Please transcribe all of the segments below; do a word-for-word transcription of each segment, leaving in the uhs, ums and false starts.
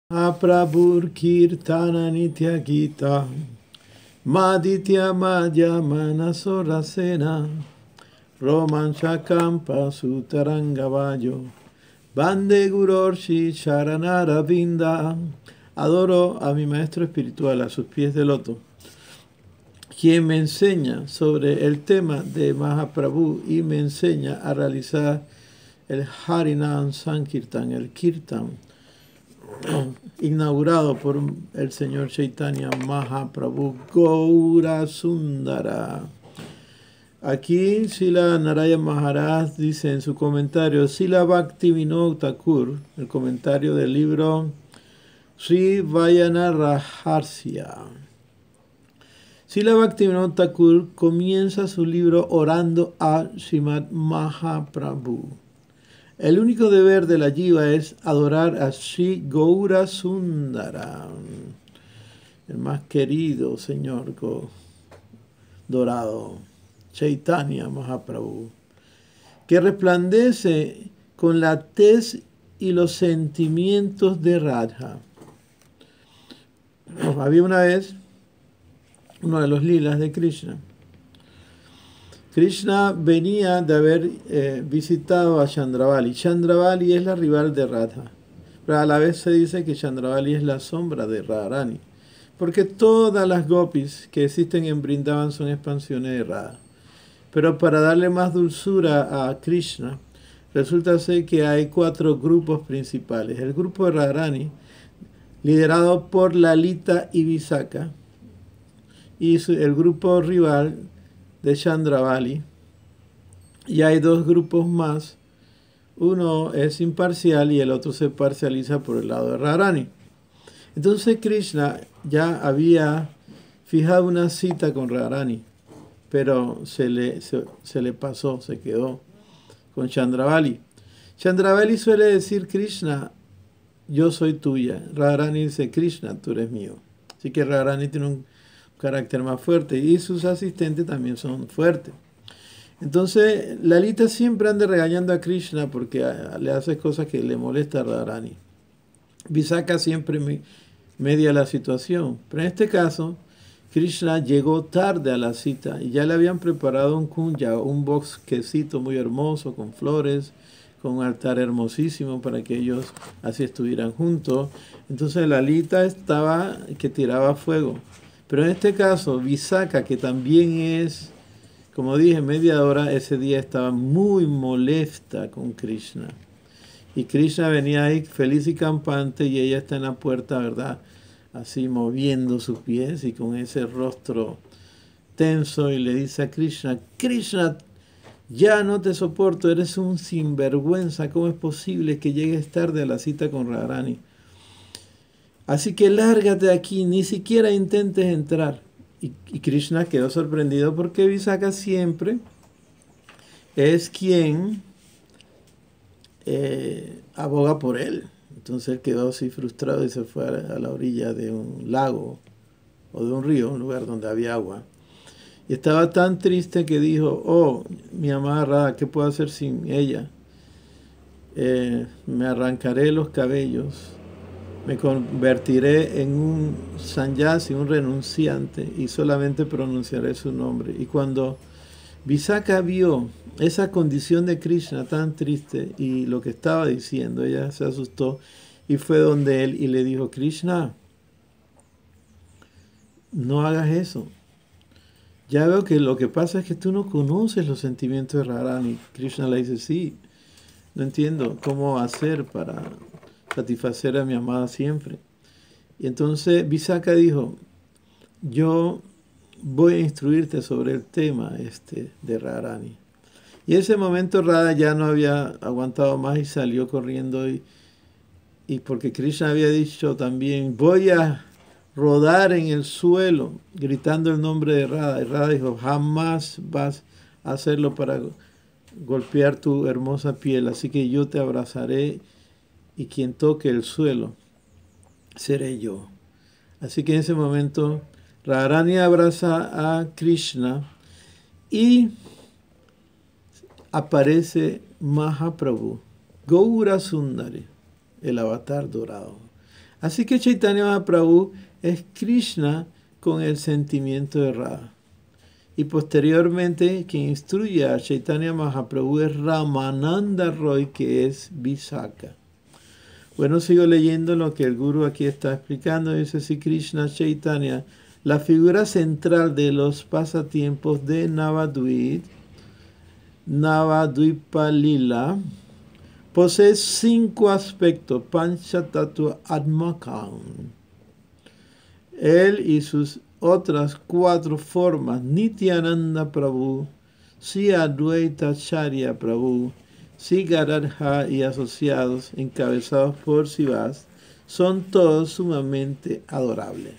Mahaprabhur Kirtana Nitya Gita Maditya Madhya Manasorasena Romancha Kampa Sutarangavayo Bande Gurorshi Sharanara Vinda. Adoro a mi maestro espiritual a sus pies de loto, quien me enseña sobre el tema de Mahaprabhu y me enseña a realizar el Harinam Sankirtan, el Kirtan, inaugurado por el señor Chaitanya Mahaprabhu Gaura Sundara. Aquí Srila Narayana Maharaj dice en su comentario, Srila Bhaktivinoda Thakur, el comentario del libro Sri Vayana Raharsya. Srila Bhaktivinoda Thakur comienza su libro orando a Srimad Mahaprabhu. El único deber de la jiva es adorar a Sri Gaura Sundara, el más querido señor dorado, Chaitanya Mahaprabhu, que resplandece con la tez y los sentimientos de Radha. Había una vez uno de los lilas de Krishna. Krishna venía de haber eh, visitado a Chandravali. Chandravali es la rival de Radha, pero a la vez se dice que Chandravali es la sombra de Radharani, porque todas las gopis que existen en Vrindavan son expansiones de Radha. Pero para darle más dulzura a Krishna, resulta ser que hay cuatro grupos principales. El grupo de Radharani, liderado por Lalita y Visakha, y el grupo rival de Chandravali, y hay dos grupos más. Uno es imparcial y el otro se parcializa por el lado de Radharani. Entonces Krishna ya había fijado una cita con Radharani, pero se le, se, se le pasó, se quedó con Chandravali. Chandravali suele decir, Krishna, yo soy tuya. Radharani dice, Krishna, tú eres mío. Así que Radharani tiene un carácter más fuerte y sus asistentes también son fuertes. Entonces Lalita siempre anda regañando a Krishna porque le hace cosas que le molesta a Radharani. Visakha siempre me, media la situación, pero en este caso Krishna llegó tarde a la cita y ya le habían preparado un kunja, un bosquecito muy hermoso con flores, con un altar hermosísimo para que ellos así estuvieran juntos. Entonces Lalita estaba que tiraba fuego. Pero en este caso, Visakha, que también es, como dije, mediadora, ese día estaba muy molesta con Krishna. Y Krishna venía ahí feliz y campante y ella está en la puerta, ¿verdad? Así moviendo sus pies y con ese rostro tenso y le dice a Krishna, Krishna, ya no te soporto, eres un sinvergüenza, ¿cómo es posible que llegues tarde a la cita con Radharani? Así que lárgate de aquí, ni siquiera intentes entrar. Y, y Krishna quedó sorprendido porque Visakha siempre es quien eh, aboga por él. Entonces él quedó así frustrado y se fue a, a la orilla de un lago o de un río, un lugar donde había agua. Y estaba tan triste que dijo, oh, mi amada Radha, ¿qué puedo hacer sin ella? Eh, me arrancaré los cabellos. Me convertiré en un sannyasi, un renunciante, y solamente pronunciaré su nombre. Y cuando Visakha vio esa condición de Krishna tan triste y lo que estaba diciendo, ella se asustó y fue donde él y le dijo, Krishna, no hagas eso. Ya veo que lo que pasa es que tú no conoces los sentimientos de Radharani. Krishna le dice, sí, no entiendo cómo hacer para satisfacer a mi amada siempre. Y entonces Visakha dijo, yo voy a instruirte sobre el tema este de Radharani. Y en ese momento Radha ya no había aguantado más y salió corriendo y, y porque Krishna había dicho también, voy a rodar en el suelo gritando el nombre de Radha. Y Radha dijo, jamás vas a hacerlo para golpear tu hermosa piel, así que yo te abrazaré y quien toque el suelo seré yo. Así que en ese momento Radharani abraza a Krishna y aparece Mahaprabhu, Gaura Sundari, el avatar dorado. Así que Chaitanya Mahaprabhu es Krishna con el sentimiento de Radha. Y posteriormente quien instruye a Chaitanya Mahaprabhu es Ramananda Roy, que es Visakha. Bueno, sigo leyendo lo que el Guru aquí está explicando. Dice, si Krishna Chaitanya, la figura central de los pasatiempos de Navadvip, Navadvipa Lila, posee cinco aspectos, Panchatattva Atmakam. Él y sus otras cuatro formas, Nityananda Prabhu, Sri Advaita Acharya Prabhu, Sri Gadadhar y asociados, encabezados por Sivas, son todos sumamente adorables.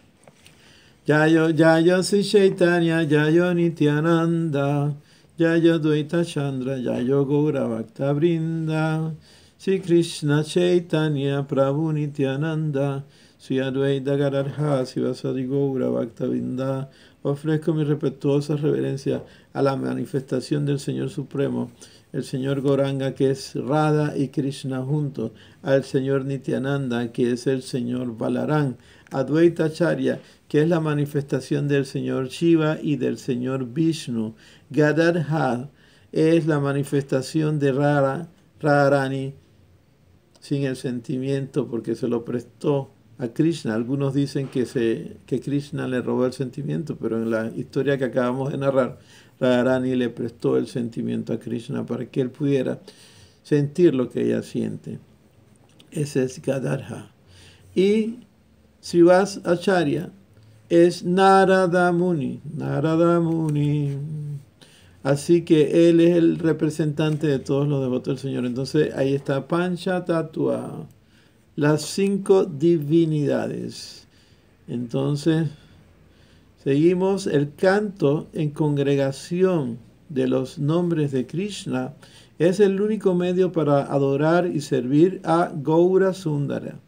Yayo, Yayo Sri Chaitanya, Yayo Nityananda, Yayo Dvaita Chandra, Yayo Gaura Bhakta Vrinda, Sri Krishna Chaitanya Prabhu Nityananda, Sri Advaita Gadadhar, Sivasadi Gaura Bhakta Vrinda. Ofrezco mi respetuosa reverencia a la manifestación del Señor Supremo, el Señor Gauranga, que es Radha y Krishna juntos, al Señor Nityananda, que es el Señor Balarán, Advaita Acharya, que es la manifestación del Señor Shiva y del Señor Vishnu. Gadadhar es la manifestación de Radha, Radharani, sin el sentimiento, porque se lo prestó a Krishna. Algunos dicen que, se, que Krishna le robó el sentimiento, pero en la historia que acabamos de narrar, Radharani le prestó el sentimiento a Krishna para que él pudiera sentir lo que ella siente. Ese es Gadadhar. Y Srivas Acharya es Narada Muni. Narada Muni. Así que él es el representante de todos los devotos del Señor. Entonces ahí está Panchatattva, las cinco divinidades. Entonces seguimos el canto en congregación de los nombres de Krishna. Es el único medio para adorar y servir a Gaura Sundara.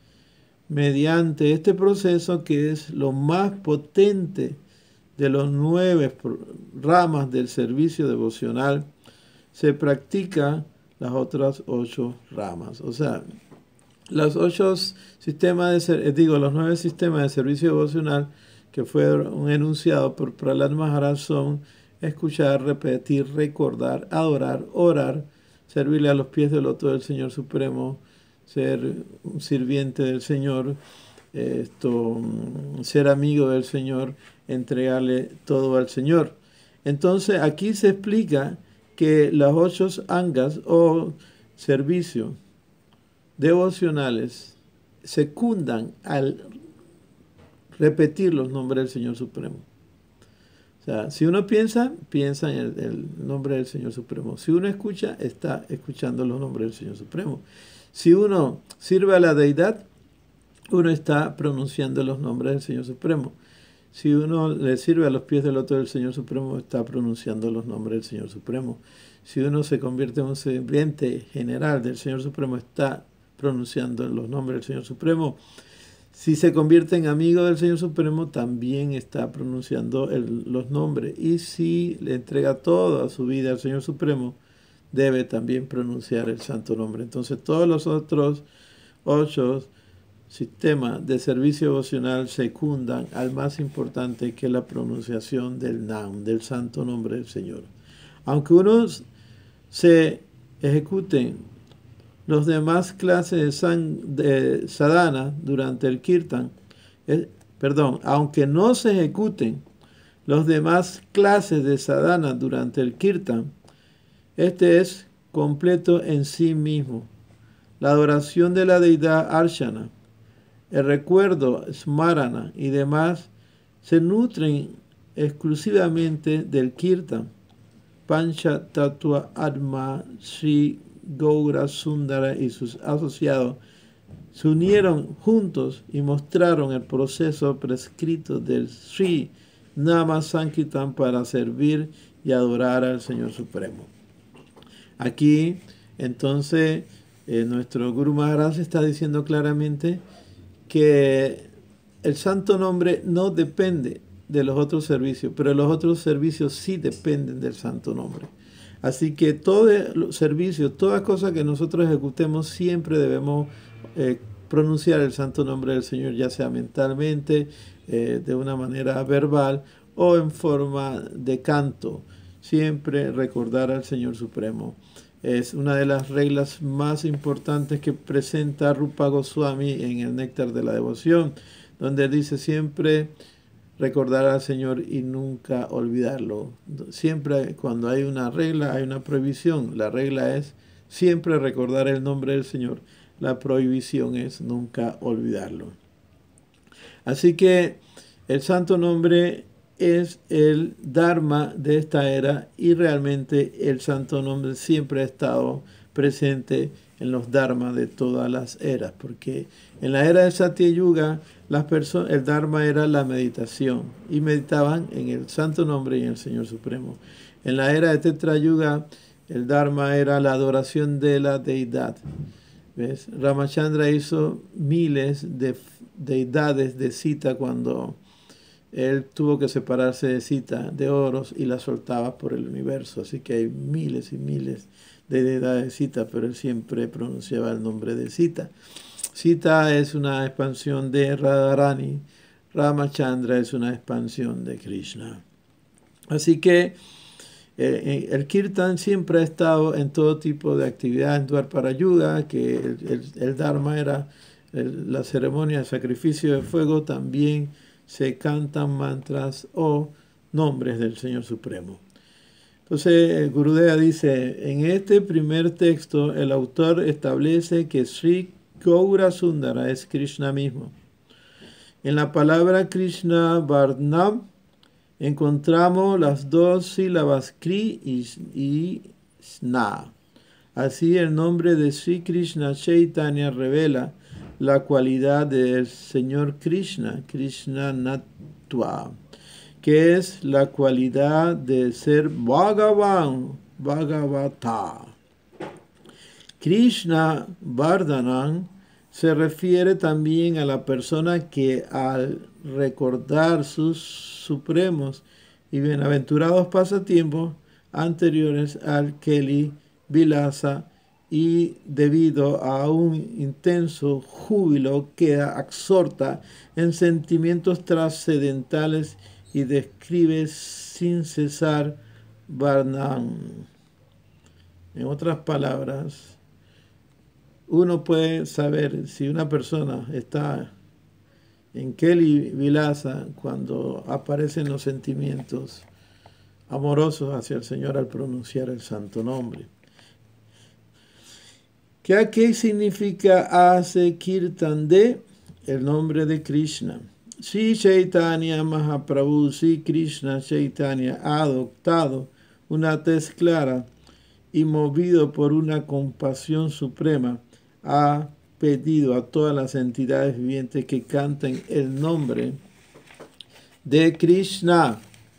Mediante este proceso, que es lo más potente de los nueve ramas del servicio devocional, se practica las otras ocho ramas. O sea, los ocho sistemas de digo, los nueve sistemas de servicio devocional que fueron enunciados por Prahlad Maharaj son escuchar, repetir, recordar, adorar, orar, servirle a los pies del loto del Señor Supremo, ser un sirviente del Señor, esto, ser amigo del Señor, entregarle todo al Señor. Entonces aquí se explica que las ocho angas o servicios devocionales secundan al repetir los nombres del Señor Supremo. O sea, si uno piensa, piensa en el, el nombre del Señor Supremo. Si uno escucha, está escuchando los nombres del Señor Supremo. Si uno sirve a la deidad, uno está pronunciando los nombres del Señor Supremo. Si uno le sirve a los pies del loto del Señor Supremo, está pronunciando los nombres del Señor Supremo. Si uno se convierte en un sirviente general del Señor Supremo, está pronunciando los nombres del Señor Supremo. Si se convierte en amigo del Señor Supremo, también está pronunciando el, los nombres. Y si le entrega toda su vida al Señor Supremo, debe también pronunciar el santo nombre. Entonces todos los otros ocho sistemas de servicio devocional secundan al más importante, que es la pronunciación del Nam, del santo nombre del Señor. Aunque unos se ejecuten los demás clases de, san, de sadhana durante el kirtan, eh, perdón, aunque no se ejecuten los demás clases de sadhana durante el kirtan, este es completo en sí mismo. La adoración de la deidad Archana, el recuerdo, Smarana y demás se nutren exclusivamente del kirtan. Panchatattva Atma, Sri Gaura Sundara y sus asociados se unieron juntos y mostraron el proceso prescrito del Sri Nama Sankirtan para servir y adorar al Señor Supremo. Aquí, entonces, eh, nuestro Guru Maharaj está diciendo claramente que el santo nombre no depende de los otros servicios, pero los otros servicios sí dependen del santo nombre. Así que todo el servicio, toda cosa que nosotros ejecutemos, siempre debemos eh, pronunciar el santo nombre del Señor, ya sea mentalmente, eh, de una manera verbal o en forma de canto. Siempre recordar al Señor Supremo. Es una de las reglas más importantes que presenta Rupa Goswami en el Néctar de la Devoción, donde dice siempre recordar al Señor y nunca olvidarlo. Siempre cuando hay una regla, hay una prohibición. La regla es siempre recordar el nombre del Señor. La prohibición es nunca olvidarlo. Así que el santo nombre es el Dharma de esta era y realmente el santo nombre siempre ha estado presente en los dharmas de todas las eras, porque en la era de Satya Yuga las personas, el Dharma era la meditación y meditaban en el santo nombre y en el Señor Supremo. En la era de Tetra Yuga el Dharma era la adoración de la deidad. ¿Ves? Ramachandra hizo miles de deidades de Sita cuando él tuvo que separarse de Sita, de oros, y la soltaba por el universo. Así que hay miles y miles de deidades de Sita, pero él siempre pronunciaba el nombre de Sita. Sita es una expansión de Radharani, Ramachandra es una expansión de Krishna. Así que eh, el Kirtan siempre ha estado en todo tipo de actividades en Dwapara Yuga, que el, el, el Dharma era el, la ceremonia de sacrificio de fuego, también se cantan mantras o nombres del Señor Supremo. Entonces, el Gurudeva dice, en este primer texto, el autor establece que Sri Gaura Sundara es Krishna mismo. En la palabra Krishna Varnam encontramos las dos sílabas Kri y, y Sna. Así, el nombre de Sri Krishna Chaitanya revela la cualidad del Señor Krishna, Krishna Natva, que es la cualidad de ser Bhagavan, Bhagavata. Krishna Vardhanan se refiere también a la persona que al recordar sus supremos y bienaventurados pasatiempos anteriores al Keli Vilasa y debido a un intenso júbilo queda absorta en sentimientos trascendentales y describe sin cesar Varnam. En otras palabras, uno puede saber si una persona está en Keli Vilasa cuando aparecen los sentimientos amorosos hacia el Señor al pronunciar el santo nombre. ¿Qué, qué significa hace Kirtan de? El nombre de Krishna. Si Chaitanya Mahaprabhu, si Krishna Chaitanya ha adoptado una tez clara y movido por una compasión suprema, ha pedido a todas las entidades vivientes que canten el nombre de Krishna,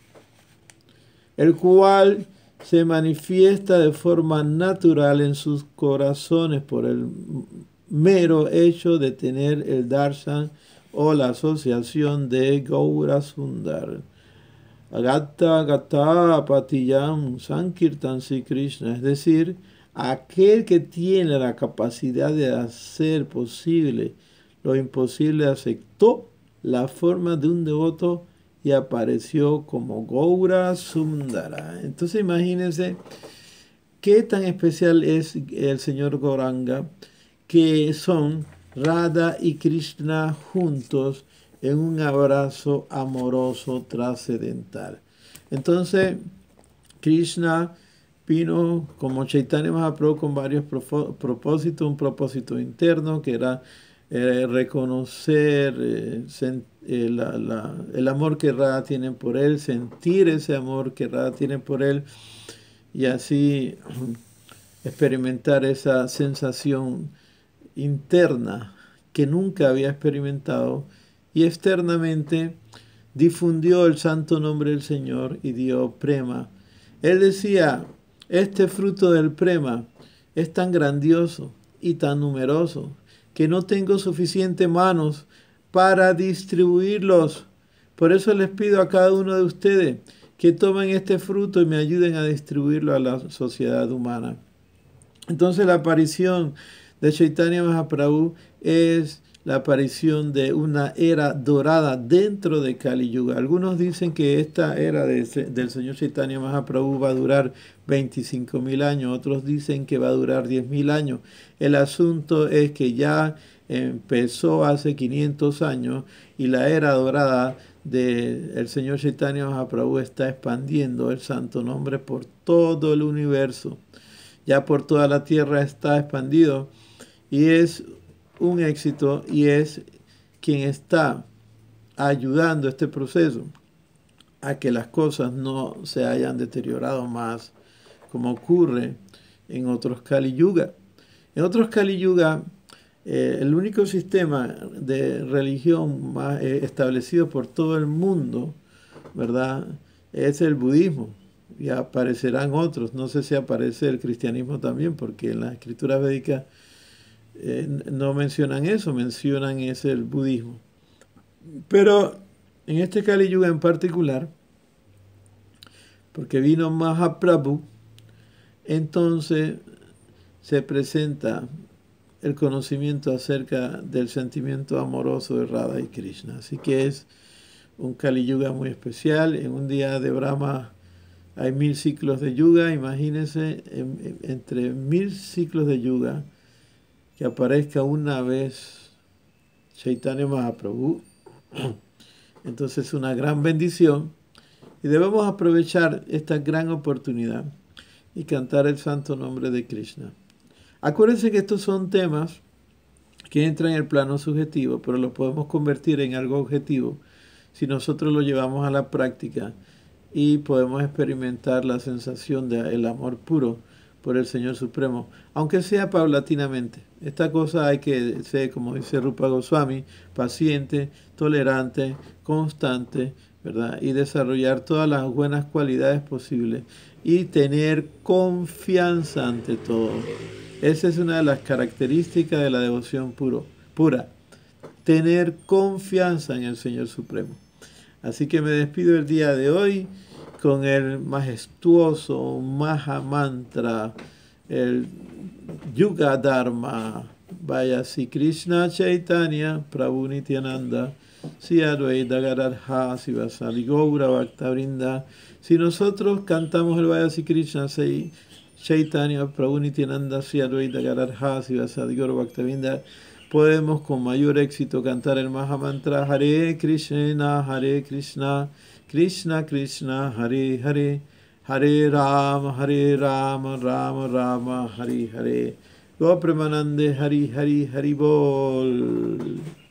el cual se manifiesta de forma natural en sus corazones por el mero hecho de tener el darshan o la asociación de Gaura Sundar. Agata Gata Patiyam Sankirtan Sri Krishna, es decir, aquel que tiene la capacidad de hacer posible lo imposible aceptó la forma de un devoto y apareció como Gaura Sundara. Entonces imagínense qué tan especial es el señor Gauranga, que son Radha y Krishna juntos en un abrazo amoroso trascendental. Entonces Krishna vino como Chaitanya Mahaprabhu con varios propósitos, un propósito interno que era eh, reconocer eh, eh, la, la, el amor que Radha tiene por él, sentir ese amor que Radha tiene por él y así experimentar esa sensación interna que nunca había experimentado y externamente difundió el santo nombre del Señor y dio prema. Él decía, este fruto del prema es tan grandioso y tan numeroso que no tengo suficientes manos para distribuirlos. Por eso les pido a cada uno de ustedes que tomen este fruto y me ayuden a distribuirlo a la sociedad humana. Entonces la aparición de Chaitanya Mahaprabhu es la aparición de una era dorada dentro de Kali Yuga. Algunos dicen que esta era de, del Señor Chaitanya Mahaprabhu va a durar veinticinco mil años, otros dicen que va a durar diez mil años. El asunto es que ya empezó hace quinientos años y la era dorada del Señor Chaitanya Mahaprabhu está expandiendo el santo nombre por todo el universo. Ya por toda la tierra está expandido y es un éxito y es quien está ayudando este proceso a que las cosas no se hayan deteriorado más como ocurre en otros Kali Yuga. En otros Kali Yuga, eh, el único sistema de religión más, eh, establecido por todo el mundo, ¿verdad?, es el budismo. Y aparecerán otros. No sé si aparece el cristianismo también, porque en las escrituras védicas eh, no mencionan eso, mencionan ese el budismo. Pero en este Kali Yuga en particular, porque vino Mahaprabhu, entonces se presenta el conocimiento acerca del sentimiento amoroso de Radha y Krishna. Así que es un Kali Yuga muy especial. En un día de Brahma hay mil ciclos de yuga. Imagínense, en, en, entre mil ciclos de yuga, que aparezca una vez Chaitanya Mahaprabhu. Entonces es una gran bendición y debemos aprovechar esta gran oportunidad y cantar el santo nombre de Krishna. Acuérdense que estos son temas que entran en el plano subjetivo, pero los podemos convertir en algo objetivo si nosotros lo llevamos a la práctica y podemos experimentar la sensación del amor puro por el Señor Supremo, aunque sea paulatinamente. Esta cosa hay que ser, como dice Rupa Goswami, paciente, tolerante, constante, ¿verdad? Y desarrollar todas las buenas cualidades posibles y tener confianza ante todo. Esa es una de las características de la devoción puro, pura. Tener confianza en el Señor Supremo. Así que me despido el día de hoy con el majestuoso Maha Mantra, el Yuga Dharma. Vaya si Krishna Chaitanya, Prabhu Nityananda, si Advaita Gadadhara, si Vasali Gaura Bhaktavrinda. Si nosotros cantamos el Vaya si Krishna Chaitanya, Prabhu Nityananda, si Advaita Gadadhara, si Vasali Gaura Bhaktavrinda, podemos con mayor éxito cantar el Maha Mantra Hare Krishna, Hare Krishna, Krishna Krishna, Hare Hare, Hare Rama, Hare Rama, Rama Rama, Hare Hare. Go Premanande, Hari Hari Hari Bol.